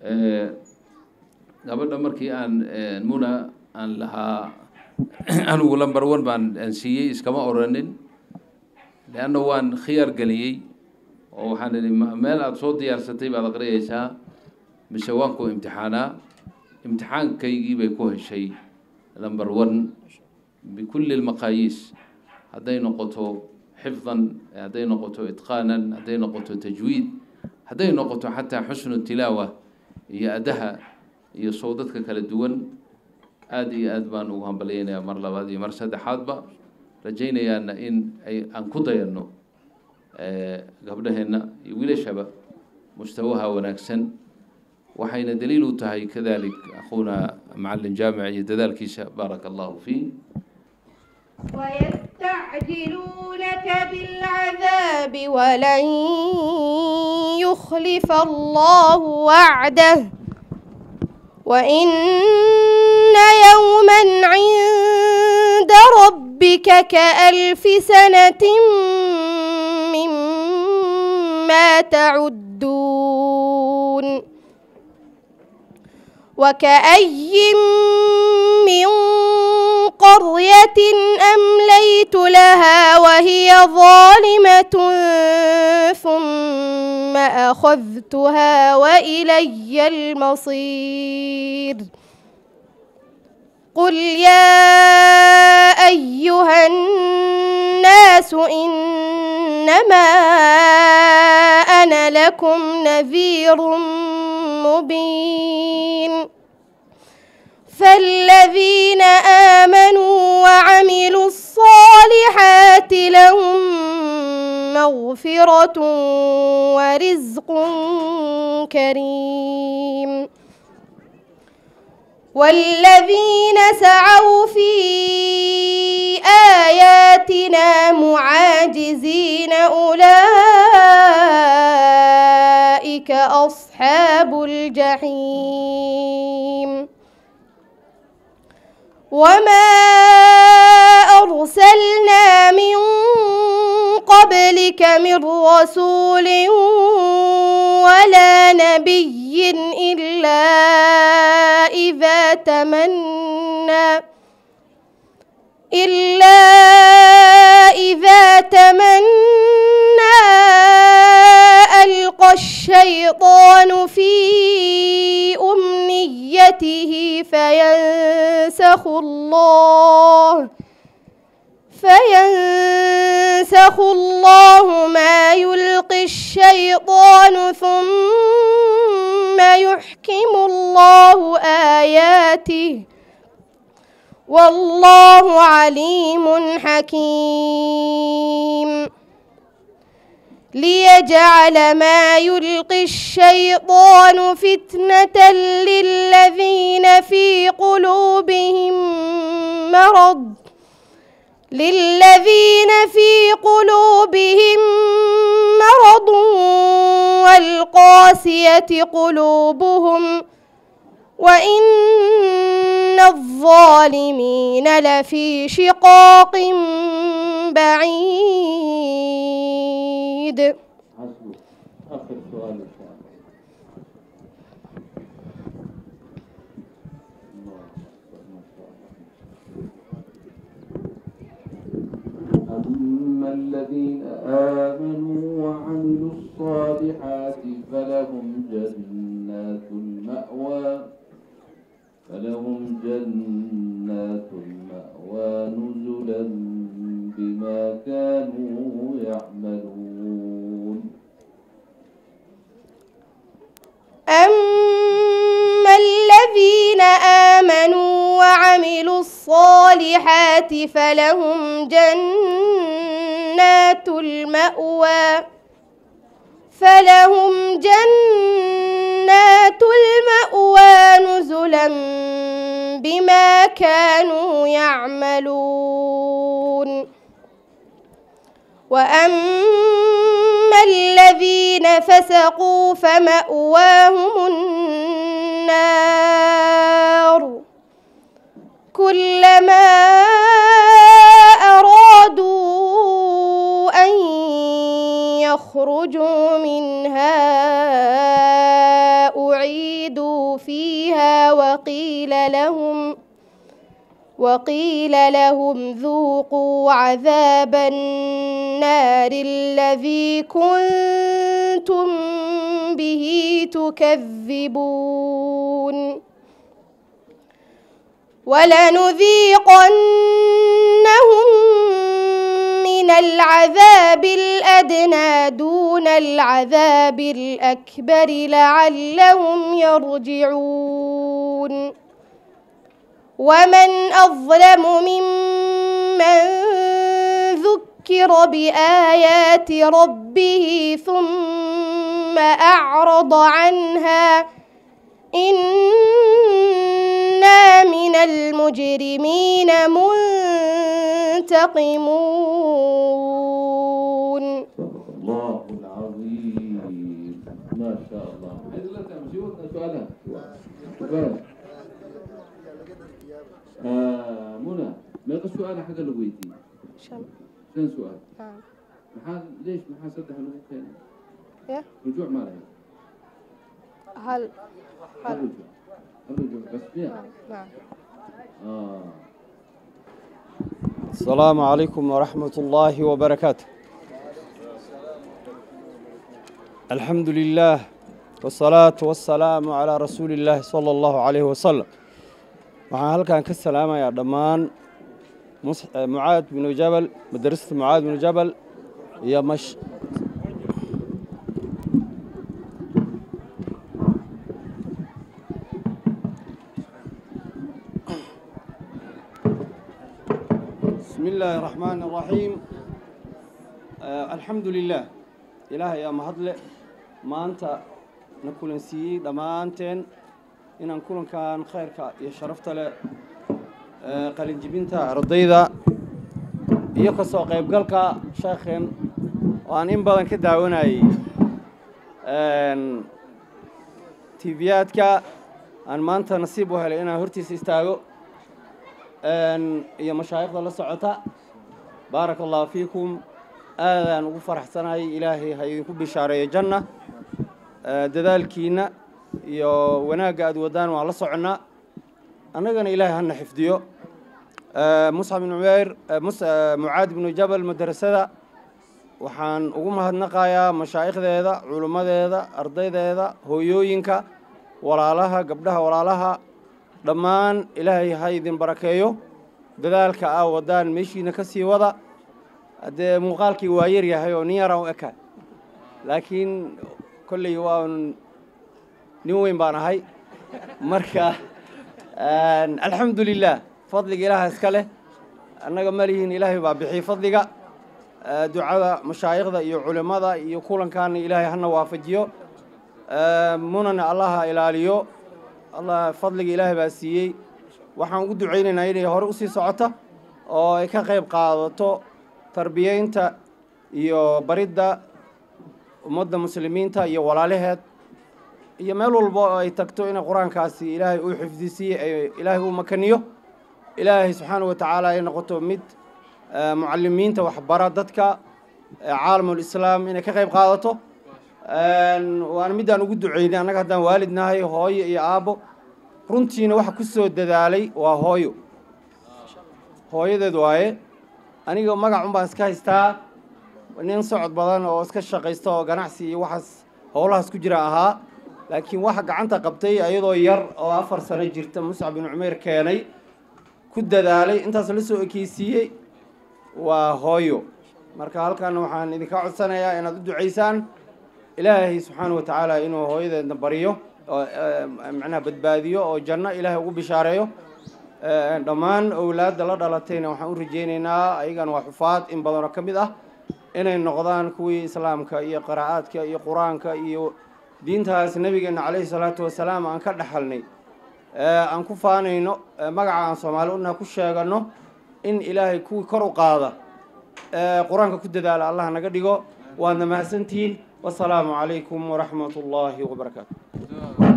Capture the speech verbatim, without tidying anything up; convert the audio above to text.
gabadha markii aan muna aan lahaa anigu lambar one baan aan siiyey iskama oranin leanna waan khiyaar galiyey oo waxaan idhi meel aad soo diyaarsatay baad aqriyaysaa mise waan ku imtixaanaa imtixaankaygii bay ku heshay lambar one bikulli almaqaayiis hadday noqoto xifdan hadday noqoto itqaanan hadday noqoto tajwiid hadday noqoto xataa xusnu tilaawa iyo adaha iyo sawdadka kala duwan aad iyo aad baan ugu hambaleynayaa mar labaad iyo mar saddexaadba rajaynayaana in ay aan ku dayano gabdhaheena iyo wiilashaba mustawaha wanaagsan waxayna daliil u tahay kadalik akhuuna macallin jaamic iyo dadaalkiisa baaraka allahu fiih ويستعجلونك بالعذاب ولن يخلف الله وعده وإن يوما عند ربك كألف سنة مما تعدون وكأي من قرية أمليت لها وهي ظالمة ثم أخذتها وإلي المصير قل يا أيها الناس إنما أنا لكم نذير مبين فالذين آمنوا وعملوا الصالحات لهم مغفرة ورزق كريم والذين سعوا في آياتنا معاجزين أولئك أصحاب الجحيم وما أرسلنا من قبلك من رسول ولا نبي إلا إذا تمنى إلا إذا تمنى ألقى الشيطان في أمنيته فينسخ الله فينسخ الله ما يلقي الشيطان ثم يحكم الله آياته والله عليم حكيم ليجعل ما يلقي الشيطان فتنة للذين في قلوبهم مرض للذين في قلوبهم مرض والقاسية قلوبهم وإن الظالمين لفي شقاق بعيد. آخر سؤال أما الذين آمنوا وعملوا الصالحات فلهم جنات المأوى فلهم جنات المأوى نزلا بما كانوا يعملون. أما الذين آمنوا وعملوا الصالحات فلهم جنات المأوى فلهم جنات المأوى نزلا بما كانوا يعملون. وأما الذين فسقوا فمأواهم النار كلما أرادوا أن يخرجوا منها أعيدوا فسقوا فيها وقيل لهم وقيل لهم ذوقوا عذاب النار الذي كنتم به تكذبون ولنذيقنهم من العذاب الأدنى دون العذاب الأكبر لعلهم يرجعون ومن أظلم ممن ذكر بآيات ربه ثم أعرض عنها إنا من المجرمين منتقمون. الله العظيم ما شاء الله. عايز لك تمشيونا سؤالها سؤال آه منى ما يقص سؤال حاجة لويتي شن شن سؤال نعم محل ليش محل صدق هنوك ثاني يا رجوع ما له هل هل الرجوع الرجوع بس فيها نعم آه. السلام عليكم ورحمة الله وبركاته. الحمد لله والصلاة والسلام على رسول الله صلى الله عليه وسلم. waxaan halkan ka salaamayaa dhammaan Mucaad bin Jabal madrasada Mucaad bin Jabal iyo mash بسم الله الرحمن الرحيم. الحمد لله إلهي يا مهدل ما أنت نقول نسي دمانتين inaan kulankan khayrka iyo sharafta leh qalin jibinta ardayda iyo ka soo qaybgalka sheekhen oo aan in badan ka daawanayay een tviyadka aan maanta nasiib u helay inaan hortiisa istaago een iyo mashaayikhda la socota barakallahu fiikum aadaan ugu faraxsanahay ilaahay ha idinku bishaareeyo janna dadaalkiina iyo wanaagga aad wadaan waa la soconaa annagana ilaahay hana xifdiyo Mus'ab bin Umayr Mucaad bin Jabal madrasada waxaan ugu mahadnaqayaa mashaayikhdeeda culimadeeda ardaydeeda hooyooyinka walaalaha gabdhaha walaalaha dhammaan ilaahay ha idin barakeeyo dadaalka aa wadaan meeshiina ka sii wada hadee muuqaalkii waa yar yahay oo nin yara u eka laakiin kolley waa nin weyn baan ahay marka alxamdulilah fadliga ilaaha iska leh annaga malihiin ilaahay baa bixiyey fadliga ducada mashaayikhda iyo culimada iyo kulankaana ilaahay hana waafajiyo munana allaha ilaaliyo allah fadliga ilaahay baa siiyey waxaan ugu ducaynaynaa inay hore usii socoto oo ay ka qayb qaadato tarbiyeynta iyo baridda ummadda muslimiinta iyo walaalaheed iyo meel walba oo ay tagto in quraankaasi ilaahay uu xifdisiyo ilaahay uu makaniyo ilaahay subhanahu wa ta'ala ay noqoto mid muallimiinta wax bara dadka caalamul islaam inay ka qayb qaadato waan midaan ugu duceynay anaga hadaan waalidnahay hooyo iyo aabo runtiina waxa ku soo dadaalay waa hooyo hooyadeed waaye aniga magac un baan iska haystaa nin socod badan oo iska shaqeysto oo ganacsi iyo waxaas howlahaas ku jira ahaa laakiin waxa gacanta qabtay ayadoo yar oo afar sano jirta Mus'ab bin Umayr keenay ku dadaalay intaas la soo ekeysiyay waa hooyo marka halkan waxaan idinka codsanayaa inaad u duceysaan ilaahay subhanahu wa ta'ala inuu hooyadeedna bariyo oo macna badbaadiyo oo janno ilaahay ugu bishaareeyo dhammaan awlaadda la dhalatayna waxaan u rajeynaynaa ayagana waa xufaad in badan oo kamid ah inay noqdaan kuwii islaamka iyo qiraa'aadka iyo quraanka iyo diintaas nabigeena calayhi salaatu wasalaam aan ka dhaxalnay aan ku faanayno magaca aan Soomaali una ku sheegano in ilaahay ku kor u qaada quraanka ku dadaala Allah naga dhigo waana mahadsantiin wassalaamu calaykum wa rahmatullaahi wa barakaatuh.